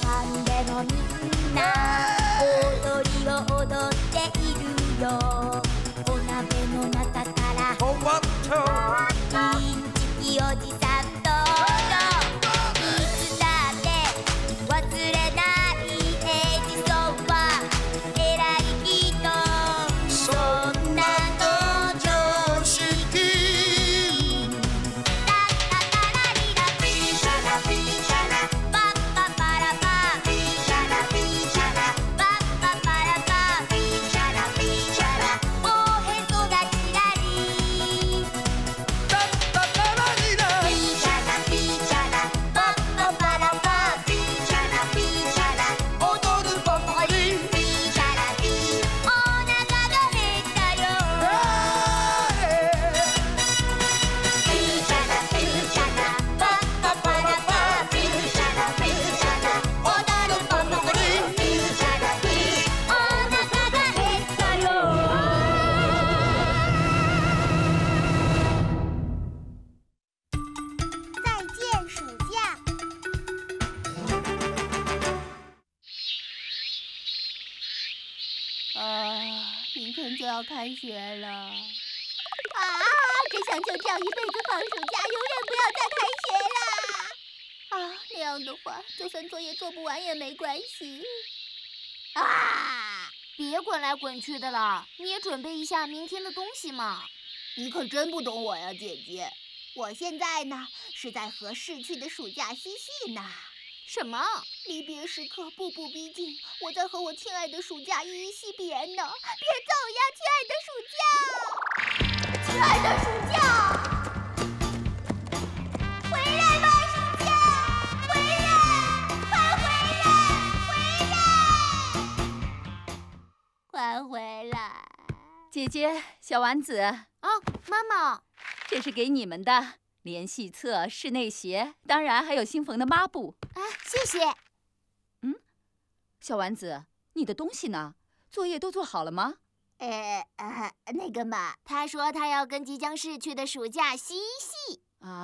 飯でもみんな踊りを踊っているよ。お鍋の中からインチキおじさん登場。いつだって忘れないエジソンは偉い人。そんなの常識。ラッタタラリラピーシャラピーシャラパッパパラパピーシャラピーシャラパッパパラパピーシャラピーシャラおへそがちらりラッタタラリラピーシャラピーシャラパッパパラパピーシャラピーシャラ踊るばかりピーシャラピーお腹が減ったよピーシャラピーシャラパッパパラパピーシャラピーシャラ踊るばかりピーシャラピーお腹が減ったよ。再见暑假。明天就要开学了。真想就这样一辈子放暑假，永远不要再开学了。那样的话，就算作业做不完也没关系。 别滚来滚去的了，你也准备一下明天的东西嘛。 你可真不懂我呀，姐姐。我现在呢是在和逝去的暑假嬉戏呢。 什么？ 离别时刻步步逼近，我在和我亲爱的暑假依依惜别呢。别走呀，亲爱的暑假！回来吧，暑假！回来，快回来，快回来！ 姐姐，小丸子， 妈妈， 这是给你们的连戏册、室内鞋，当然还有新缝的抹布。 谢谢。 小丸子，你的东西呢？作业都做好了吗？ 那个嘛， 他说他要跟即将逝去的暑假嬉戏。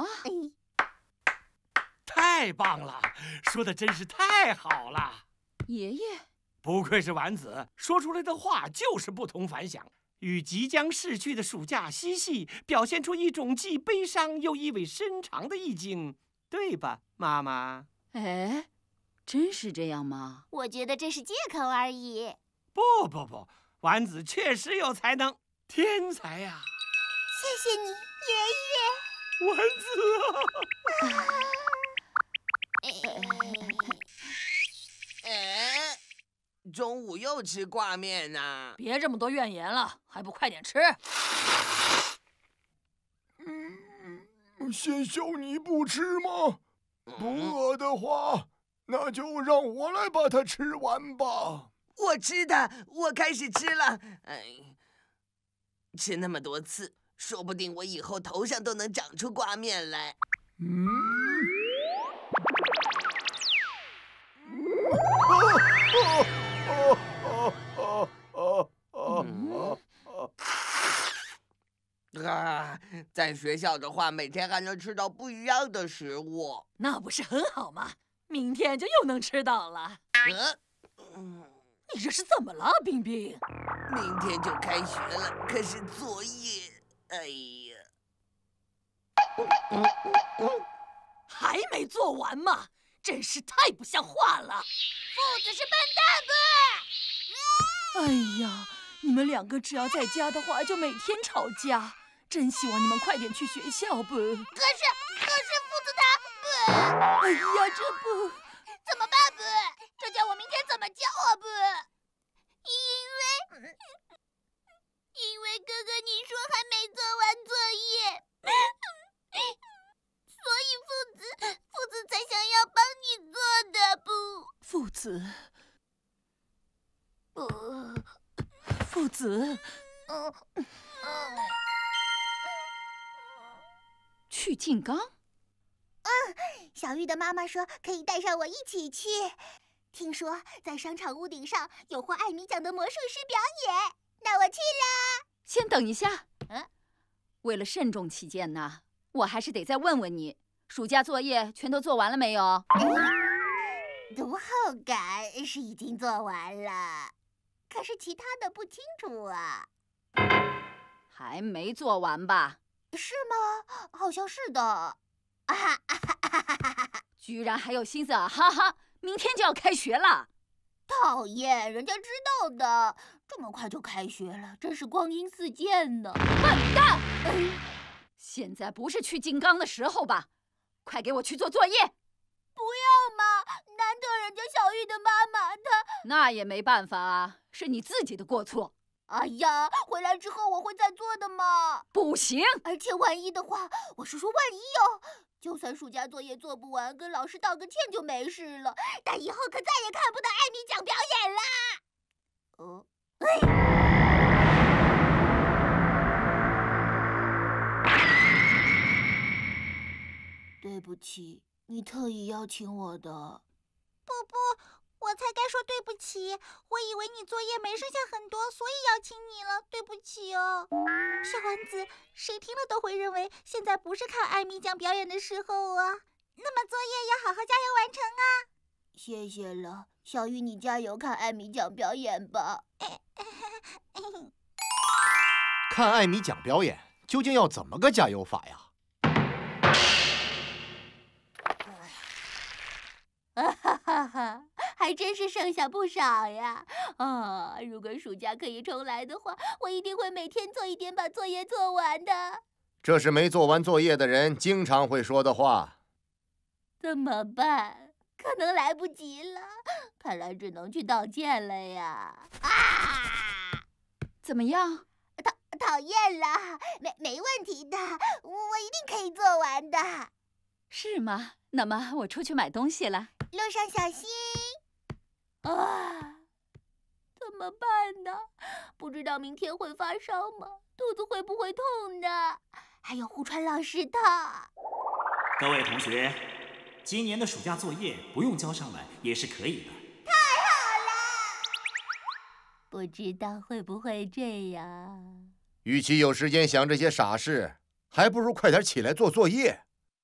太棒了，说的真是太好了。 爷爷， 不愧是丸子，说出来的话就是不同凡响。与即将逝去的暑假嬉戏，表现出一种既悲伤又意味深长的意境，对吧，妈妈？ 真是这样吗？ 我觉得这是借口而已。 不，丸子确实有才能，天才呀！ 谢谢你，爷丸子中午又吃挂面呢？ 别这么多怨言了，还不快点吃！ 仙修，你不吃吗？不饿的话，那就让我来把它吃完吧。 我吃的，我开始吃了。吃那么多次，说不定我以后头上都能长出挂面来。在学校的话，每天还能吃到不一样的食物， 那不是很好吗？明天就又能吃到了。你这是怎么了，冰冰？ 明天就开学了，可是作业， 还没做完吗？真是太不像话了！ 父子是笨蛋哎呀，你们两个只要在家的话，就每天吵架。真希望你们快点去学校不？可是父子他不。 哎呀，这不怎么办不？这叫我明天怎么教啊不？因为哥哥你说还没做完作业，所以父子才想要帮你做的不？ 父子。 去静冈？ 小玉的妈妈说可以带上我一起去。听说在商场屋顶上有获艾米奖的魔术师表演，那我去啦。 先等一下，为了慎重起见呢，我还是得再问问你，暑假作业全都做完了没有？ 读后感是已经做完了，可是其他的不清楚啊。 还没做完吧？ 是吗？好像是的。啊哈哈哈！ 居然还有心思啊！哈哈，明天就要开学了。 讨厌，人家知道的。这么快就开学了，真是光阴似箭呢！ 笨蛋！现在不是去金刚的时候吧？快给我去做作业！ 不要嘛，难得人家小玉的妈妈她…… 那也没办法啊，是你自己的过错。 哎呀，回来之后我会再做的嘛。 不行！ 而且万一的话，我是说万一哦，就算暑假作业做不完，跟老师道个歉就没事了。但以后可再也看不到艾米奖表演啦。对不起，你特意邀请我的。 不，我才该说对不起。我以为你作业没剩下很多，所以邀请你了。对不起哦，小丸子，谁听了都会认为现在不是看艾米奖表演的时候啊。那么作业要好好加油完成啊。 谢谢了，小玉，你加油看艾米奖表演吧。 看艾米奖表演究竟要怎么个加油法呀？ 哈哈哈，还真是剩下不少呀！啊，如果暑假可以重来的话，我一定会每天做一点，把作业做完的。 这是没做完作业的人经常会说的话。 怎么办？可能来不及了，看来只能去道歉了呀！啊！ 怎么样？ 讨厌了，没问题的，我一定可以做完的。 是吗？那么我出去买东西了， 路上小心。啊，怎么办呢？不知道明天会发烧吗？肚子会不会痛呢？还有胡川老师的。 各位同学，今年的暑假作业不用交上来也是可以的。 太好了！不知道会不会这样？ 与其有时间想这些傻事，还不如快点起来做作业。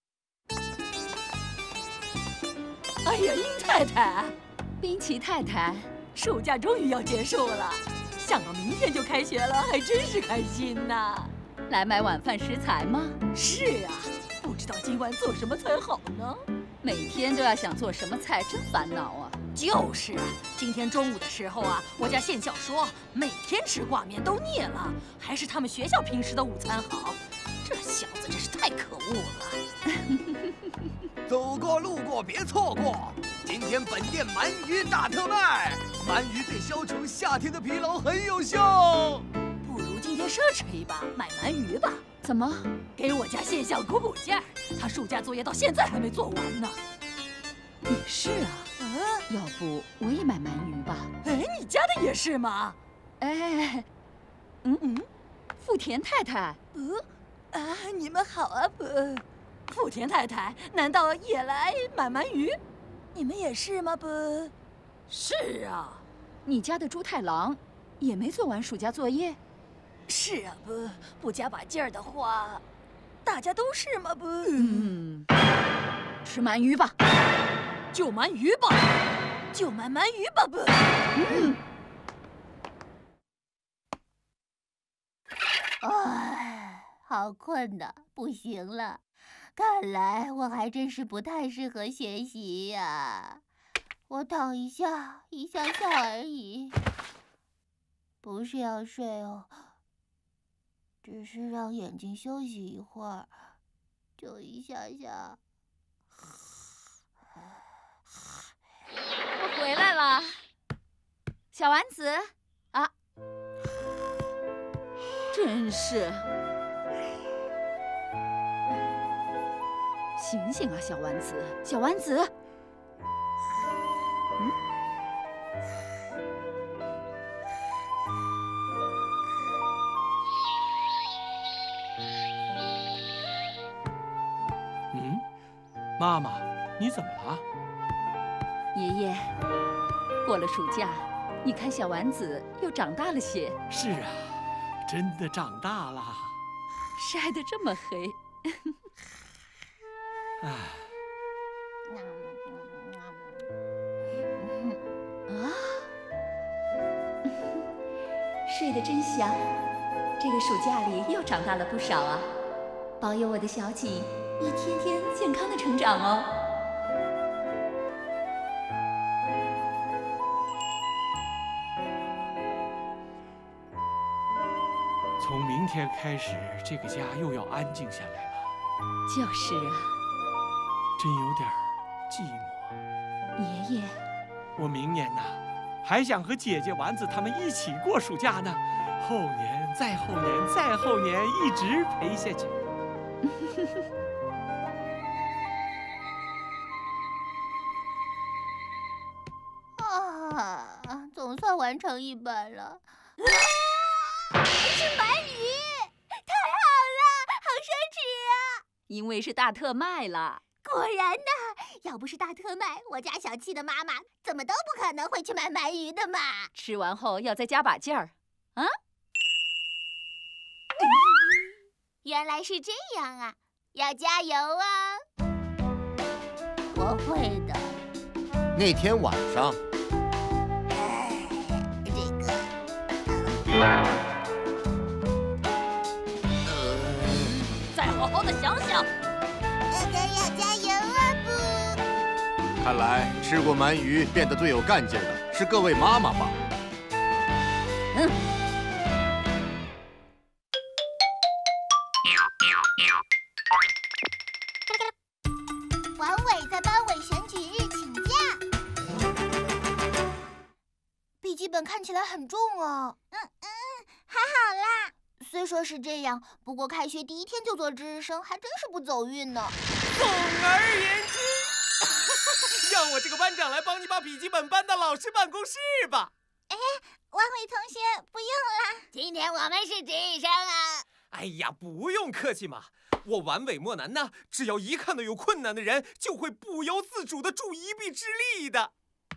哎呀，鹰太太， 冰淇太太， 暑假终于要结束了，想到明天就开学了，还真是开心呐！ 来买晚饭食材吗？ 是啊，不知道今晚做什么才好呢？ 每天都要想做什么菜，真烦恼啊！ 就是啊，今天中午的时候啊，我家县校说每天吃挂面都腻了，还是他们学校平时的午餐好。这小子真是太可恶了！ 走过路过别错过，今天本店鳗鱼大特卖，鳗鱼对消除夏天的疲劳很有效。 不如今天奢侈一把，买鳗鱼吧。 怎么？ 给我家县校鼓鼓劲儿，他暑假作业到现在还没做完呢。 也是啊，要不我也买鳗鱼吧？ 哎，你家的也是吗？ 哎，富田太太， 你们好啊，富田太太，难道也来买鳗鱼？你们也是吗？是啊， 你家的猪太郎也没做完暑假作业。 是啊，不加把劲儿的话，大家都是吗？ 吃鳗鱼吧， 就鳗鱼吧，就买鳗鱼吧， 好困呐，不行了。看来我还真是不太适合学习呀。我躺一下而已，不是要睡哦，只是让眼睛休息一会儿，就一下下。 我回来了，小丸子啊，真是。醒醒啊，小丸子，小丸子！ 妈妈，你怎么了？ 爷爷，过了暑假，你看小丸子又长大了些。 是啊，真的长大了， 晒得这么黑。 睡得真香。这个暑假里又长大了不少啊！保佑我的小锦一天天健康的成长哦。 从明天开始，这个家又要安静下来了。 就是啊， 真有点寂寞。 爷爷， 我明年呐，还想和姐姐丸子他们一起过暑假呢。后年、再后年、再后年，一直陪下去。 啊，总算完成一本了。 是鳗鱼，太好了，好奢侈啊！ 因为是大特卖了。 果然呢，要不是大特卖，我家小气的妈妈怎么都不可能会去买鳗鱼的嘛。 吃完后要再加把劲儿，啊！ 原来是这样啊，要加油啊！ 我会的。 那天晚上， 再好好的想想。 哥哥要加油啊！不， 看来吃过鳗鱼变得最有干劲的是各位妈妈吧？ 王伟在班委选举日请假。 笔记本看起来很重哦。 还好啦。 虽说是这样，不过开学第一天就做值日生，还真是不走运呢。 总而言之，让我这个班长来帮你把笔记本搬到老师办公室吧。 王伟同学，不用啦。 今天我们是值日生啊。 哎呀，不用客气嘛。我完伟莫难呢，只要一看到有困难的人，就会不由自主地助一臂之力的。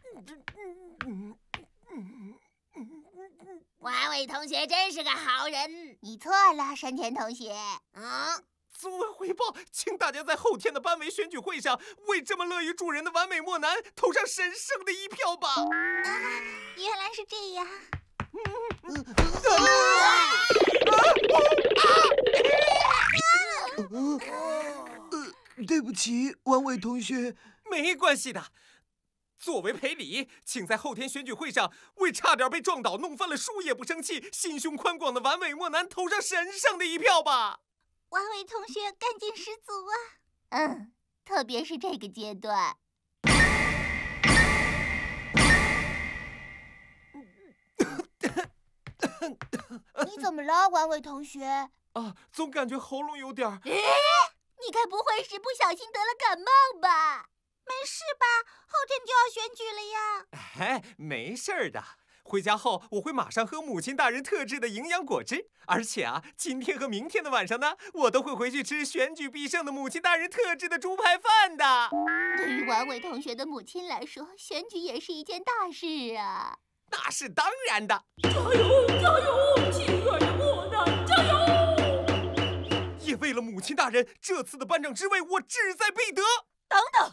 王伟同学真是个好人。 你错了，山田同学。 作为回报，请大家在后天的班委选举会上，为这么乐于助人的完美莫南投上神圣的一票吧。 原来是这样。 对不起，王伟同学。 没关系的。作为赔礼，请在后天选举会上为差点被撞倒、弄翻了书也不生气、心胸宽广的完美莫南投上神圣的一票吧。 王伟同学干劲十足啊！ 特别是这个阶段。你怎么了，王伟同学？ 啊，总感觉喉咙有点儿。 你该不会是不小心得了感冒吧？没事吧？后天就要选举了呀。 哎，没事儿的。回家后我会马上喝母亲大人特制的营养果汁，而且啊，今天和明天的晚上呢，我都会回去吃选举必胜的母亲大人特制的猪排饭的。 对于王伟同学的母亲来说，选举也是一件大事啊。 那是当然的。 加油，加油，亲爱的莫南，加油！ 也为了母亲大人，这次的班长之位我志在必得。 等等。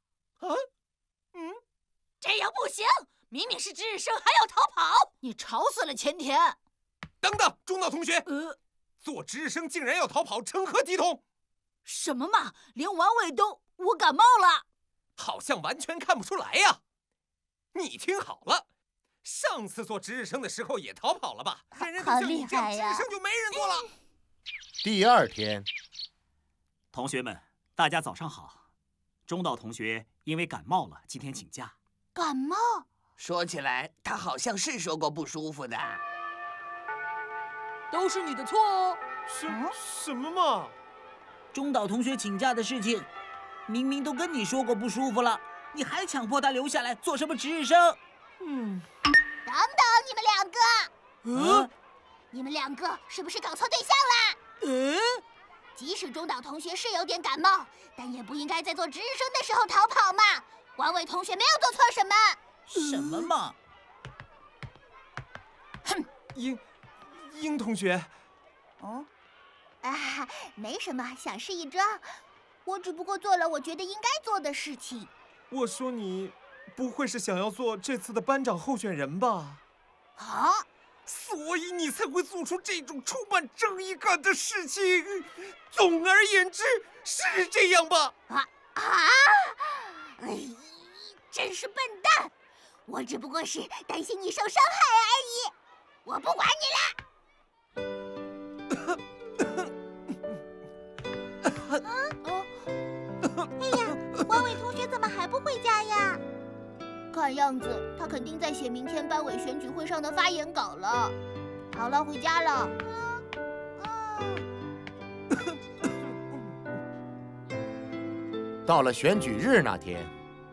这样不行！明明是值日生，还要逃跑，你吵死了前田。 等等，中岛同学，做值日生竟然要逃跑，成何体统？ 什么嘛，连王伟都……我感冒了。 好像完全看不出来呀。你听好了，上次做值日生的时候也逃跑了吧？人人都像你这样，值日生就没人做了。 第二天， 同学们，大家早上好。中岛同学因为感冒了，今天请假。 感冒？ 说起来，他好像是说过不舒服的。 都是你的错哦。 什么嘛？ 中岛同学请假的事情，明明都跟你说过不舒服了，你还强迫他留下来做什么值日生？ 等等，你们两个，你们两个是不是搞错对象啦？即使中岛同学是有点感冒，但也不应该在做值日生的时候逃跑嘛。王伟同学没有做错什么。 什么嘛？ 哼，英同学。 没什么，想试一招。我只不过做了我觉得应该做的事情。 我说你不会是想要做这次的班长候选人吧？ 啊！ 死所以你才会做出这种充满正义感的事情。总而言之，是这样吧？ 哎，真是笨蛋！我只不过是担心你受伤害而已，我不管你了。 哎呀，王伟同学怎么还不回家呀？ 看样子他肯定在写明天班委选举会上的发言稿了。好了，回家了。 到了选举日那天，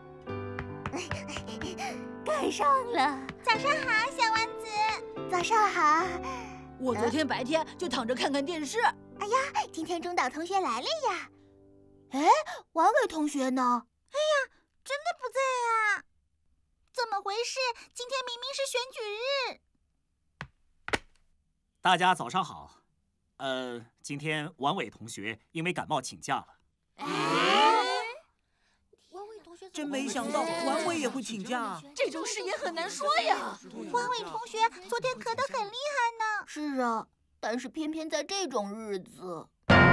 赶上了。 早上好，小丸子。 早上好。 我昨天白天就躺着看看电视。 哎呀，今天中岛同学来了呀。 哎，王伟同学呢？ 哎呀，真的不在啊！怎么回事？今天明明是选举日。 大家早上好。今天王伟同学因为感冒请假了。 王伟同学真没想到王伟也会请假。 这种事也很难说呀。 王伟同学昨天咳得很厉害呢。 是啊，但是偏偏在这种日子。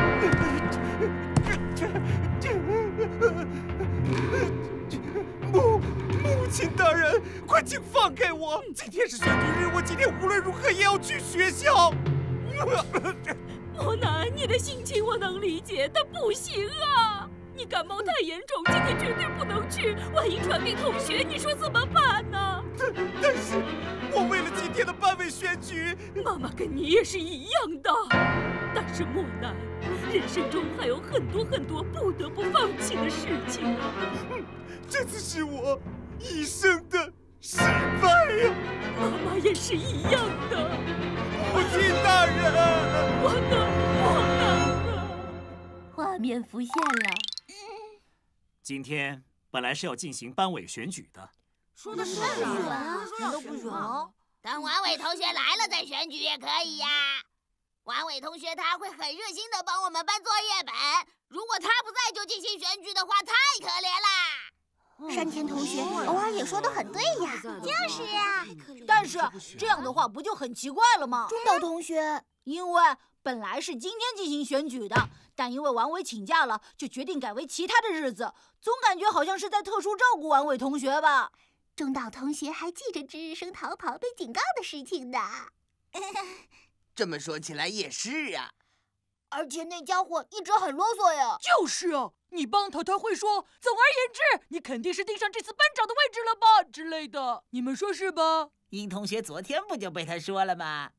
母亲大人，快请放开我！今天是选举日，我今天无论如何也要去学校。 莫南，你的心情我能理解，但不行啊！你感冒太严重，今天绝对不能去，万一传给同学，你说怎么办呢？ 但是，我为了今天的班委选举， 妈妈跟你也是一样的。但是莫南，人生中还有很多很多不得不放弃的事情啊！ 这次是我一生的失败呀！ 妈妈也是一样的。 母亲大人， 我的莫南啊！ 画面浮现了。 今天本来是要进行班委选举的。 说的是啊， 难道不选吗？ 等王伟同学来了再选举也可以呀。王伟同学他会很热心的帮我们搬作业本，如果他不在就进行选举的话，太可怜啦。 山田同学偶尔也说得很对呀。 就是呀。 但是这样的话不就很奇怪了吗？ 中岛同学， 因为本来是今天进行选举的，但因为王伟请假了，就决定改为其他的日子。总感觉好像是在特殊照顾王伟同学吧。 中岛同学还记着值日生逃跑被警告的事情呢。 这么说起来也是啊。 而且那家伙一直很啰嗦呀。 就是啊，你帮他，他会说总而言之，你肯定是盯上这次班长的位置了吧之类的。你们说是吧？ 殷同学昨天不就被他说了吗？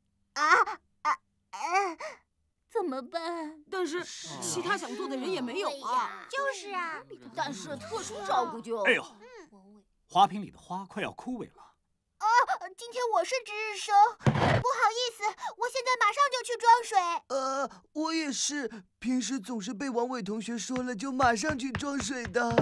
怎么办？ 但是其他想做的人也没有啊。 就是啊。 但是特殊照顾就…… 哎呦，花瓶里的花快要枯萎了。 今天我是值日生，不好意思，我现在马上就去装水。 我也是，平时总是被王伟同学说了就马上去装水的。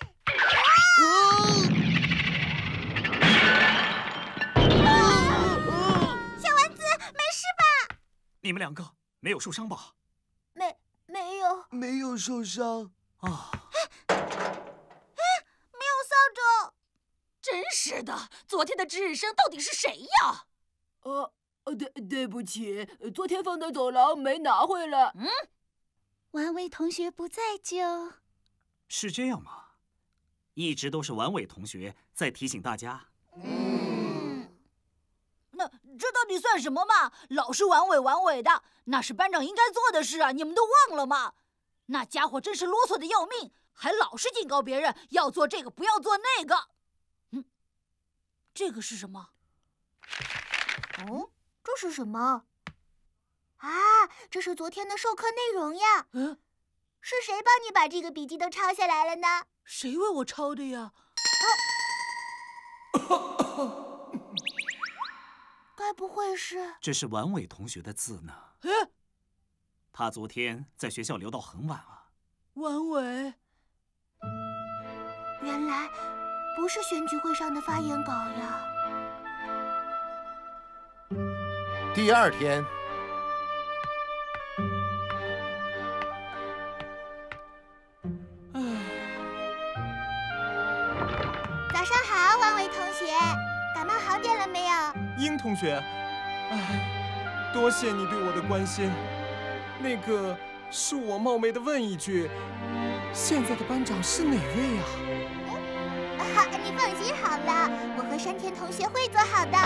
小丸子，没事吧？ 你们两个没有受伤吧？ 没有。 没有受伤啊。 没有扫帚。 真是的，昨天的值日生到底是谁呀？对不起，昨天放在走廊没拿回来。 王伟同学不在就…… 是这样吗？一直都是王伟同学在提醒大家。 那这到底算什么嘛？老是王伟的，那是班长应该做的事啊！你们都忘了吗？那家伙真是啰嗦的要命，还老是警告别人要做这个不要做那个。这个是什么？ 这是什么？啊，这是昨天的授课内容呀。是谁帮你把这个笔记都抄下来了呢？ 谁为我抄的呀？ 该不会是…… 这是王伟同学的字呢。他昨天在学校留到很晚啊。 王伟， 原来不是选举会上的发言稿呀。 第二天， 早上好，王伟同学，感冒好点了没有？ 殷同学， 哎，多谢你对我的关心。那个，恕我冒昧的问一句，现在的班长是哪位啊？ 好，你放心好了，我和山田同学会做好的。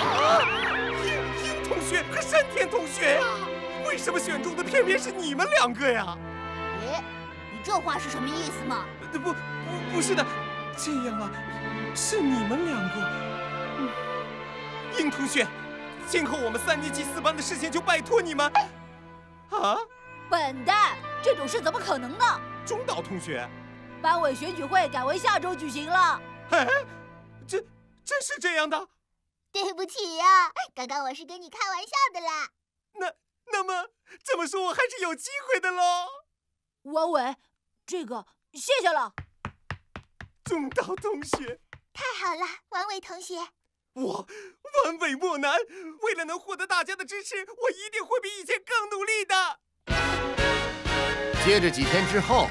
樱同学和山田同学呀，为什么选中的偏偏是你们两个呀？ 你这话是什么意思嘛？ 不是的，这样啊，是你们两个。樱同学，今后我们3年级4班的事情就拜托你们。啊！ 笨蛋，这种事怎么可能呢？ 中岛同学， 班委选举会改为下周举行了。 哎，真是这样的？ 对不起呀，刚刚我是跟你开玩笑的啦。 那么这么说，我还是有机会的喽。 王伟，这个谢谢了。 中岛同学， 太好了，王伟同学。 我完伟莫难，为了能获得大家的支持，我一定会比以前更努力的。 接着几天之后，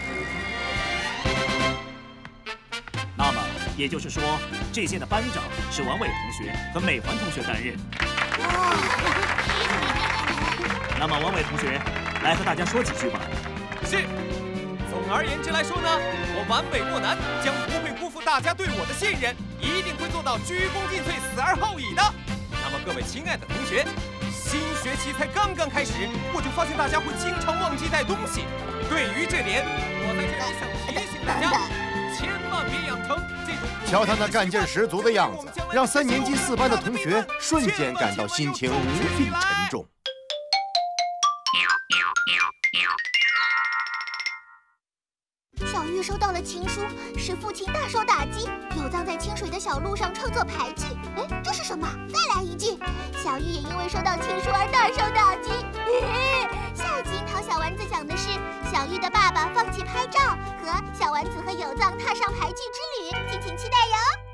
那么也就是说，这届的班长是王伟同学和美环同学担任。那么王伟同学，来和大家说几句吧。 是。总而言之来说呢，我完美莫难，将不会辜负大家对我的信任，一定会做到鞠躬尽瘁，死而后已的。那么各位亲爱的同学，新学期才刚刚开始，我就发现大家会经常忘记带东西。对于这点，我在这里想提醒大家，千万别养成这种。 瞧他那干劲十足的样子，让3年级4班的同学瞬间感到心情无比沉重。 小玉收到了情书，使父亲大受打击，有葬在清水的小路上创作排记。哎，这是什么？再来一句。小玉也因为收到情书而大受打击。下一集樱桃小丸子讲的是小玉的爸爸放弃拍照和小丸子和有藏踏上排记之旅，敬请期待哟。